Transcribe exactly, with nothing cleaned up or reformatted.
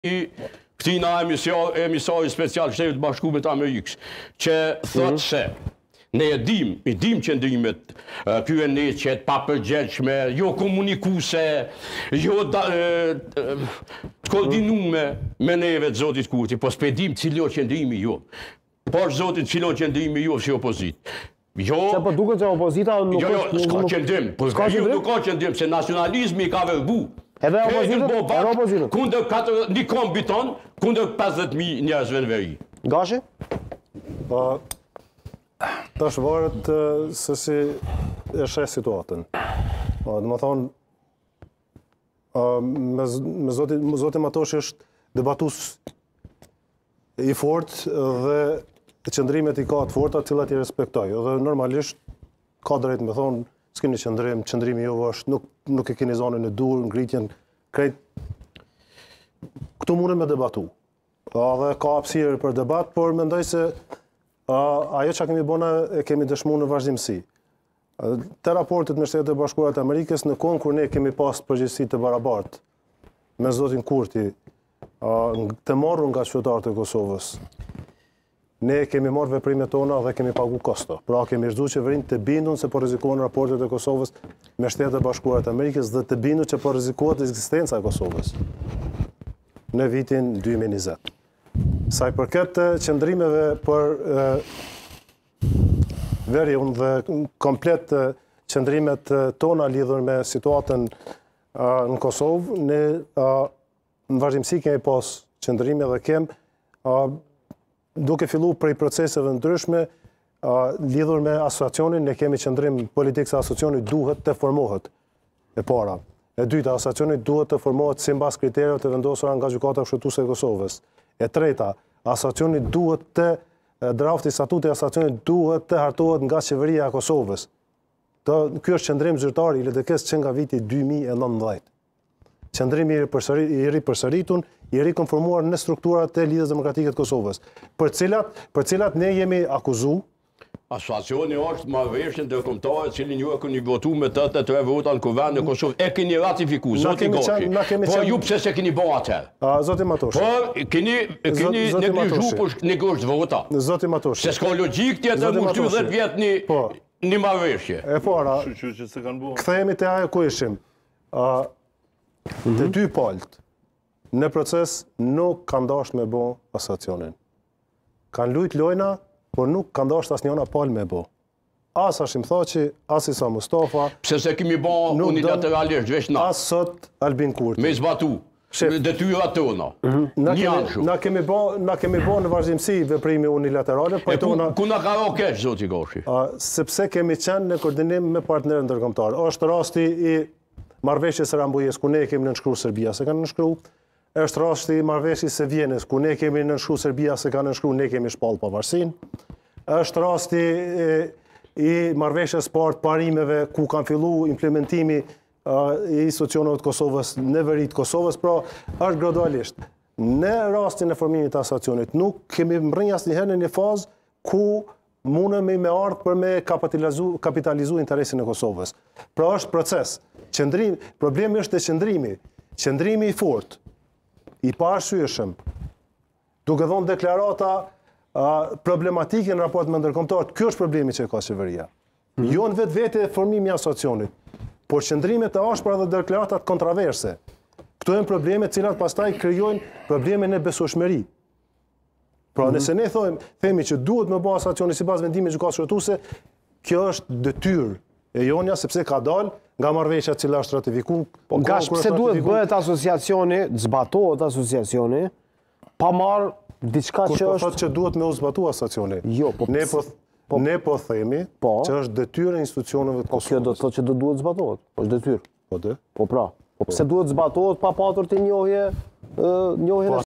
këtina emisari special Shtetit Bashkuar të Amerikës, që thotë se ne e dim, i dim qëndrimet, ky e ne që e papërgjegjshme, jo komunikuse, jo të koordinume me neve të Zotit Kurti, po s'pe dim cilo qëndrimi jo. Por Zotin cilo qëndrimi jo si opozit. Jo, se po duket se opozita nuk jo, jo, s'ka qëndrim, po nuk ka qëndrim, se nacionalizmi ka verbu. Edhe opozitën? Kundër një kombiton, kundër pesëdhjetë mijë njerëzve në veri. Gashi? Tash varet se si e sheh situatën. Do të thonë, me Zotin Matoshi është debatues i fortë dhe qëndrimet i ka të forta, të cilat i respektoj. Dhe normalisht ka drejt me thonë, s'keni qëndrim, qëndrimi jo është, nuk e keni zonën e dur, ngritjen, krejt. Këtu mundem me debatu. Dhe ka hapësirë për debat, por mendoj se ajo që kemi bona e kemi dëshmu në vazhdimësi. Te raportet me Shtetet e Bashkuara të Amerikës, në kohën kur ne kemi pas përgjegjësi të barabartë me Zotin Kurti, të marrur nga qytetarët e Kosovës, ne kemi marrë veprimet tona dhe kemi pagu kosto. Pra kemi rrezu qeverinë të bindur se po rrezikohen raportet e Kosovës me Shtetet e Bashkuara të Amerikës dhe të bindur që po rrezikohet ekzistenca e Kosovës në vitin dy mijë e njëzet. Sa i përket qëndrimeve për veri unë dhe komplet qëndrimet tona lidhur me situatën në Kosovë, ne në vazhdimësi kemi pas qëndrime dhe kem duke fillu prej proceseve ndryshme lidhur me asociacionin, ne kemi qëndrim politikë se asociacioni duhet të formohet e para. E dyta, asociacioni duhet të formohet sipas kritereve të vendosura nga Gjykata Kushtetuese e Kosovës. E treta, asociacioni duhet të drafti statuti i asociacionit duhet të hartohet nga qeveria e Kosovës. Ky është qëndrim zyrtar i L D K-s që nga viti dy mijë e nëntëdhjetë. Qëndrimi i ripërsëritur, i rikonformuar në strukturat e Lidhjes Demokratike të Kosovës, për cilat, për cilat ne jemi akuzuar. Asociacioni është marrëveshje ndërkombëtare, cilin ju e keni votuar me tetëdhjetë e tre vota në Kuvendin e Kosovës. E keni ratifikuar, zoti Gashi. Po ju pse se keni bërë atëherë? Zoti Matoshi. Po keni keni neglizhuar për negozh vota. Zoti Matoshi. Se s'ka logjik tjetër më shty dhjetë vjet një një marrëveshje. E para, kthehemi te ajo ku ishim. Të dy palët në proces nuk kanë dashur me bë asociacionin. Kanë lut lojna, por nuk kanë dashur asnjëna palë me bë. As Hashim Thaçi, as Isa Mustafa. Pse se kemi bë unilateralisht veç na. As sot Albin Kurti. Me zbatu detyrat tona. Na kemi bë, na kemi bë në vazhdimsi veprime unilaterale, po tona. Ku na ka rënë keq zoti Gashi? Sepse kemi qenë në koordinim me partnerë ndërkombëtar. Është rasti i marrëveshjes së Rambujës, ku ne kemi nënshkruar Serbia se kanë nënshkruar. Është rasti i marrëveshjes së Vjenës, ku ne kemi nënshkruar Serbia se kanë nënshkruar, ne kemi shpallë pavarësinë. Është rasti i marrëveshjes së parë parimeve, ku kanë filluar implementimi i institucioneve të Kosovës në veri të Kosovës, pra është gradualisht. Në rastin e formimit të asociacionit, nuk kemi mbërrinj asnjëherë në një fazë ku mundemi me ardhë për me kapitalizu, kapitalizu interesin e Kosovës. Pra është proces. Qëndrim, problemi është e qëndrimi. Qëndrimi i fortë, i paarsyeshëm, duke dhënë deklarata problematike në raport me ndërkombëtarët. Ky është problemi që ka qeveria. Jo në vetvete formimi i asociacionit, por qëndrimet e ashpra dhe deklaratat kontroverse. Këto janë probleme të cilat pastaj krijojnë probleme në besueshmëri. Pra nëse ne thojmë, themi që duhet me bë asociacioni sipas vendimit të Gjykatës Kushtetuese, kjo është detyrë e jonja sepse ka dalë nga marrëveshja e cila është ratifikuar. Po Gash, pse duhet bëhet asociacioni, zbatohet asociacioni, pa marrë diçka që është... thotë që duhet me u zbatu asociacioni. Jo, po... Ne po, ne po themi që është detyrë e institucioneve të Kosovës. Po kjo do të thotë që do duhet zbatohet, është detyrë. Po dhe? Po pra, po pse duhet zbatohet pa patur të njohje, njohjen e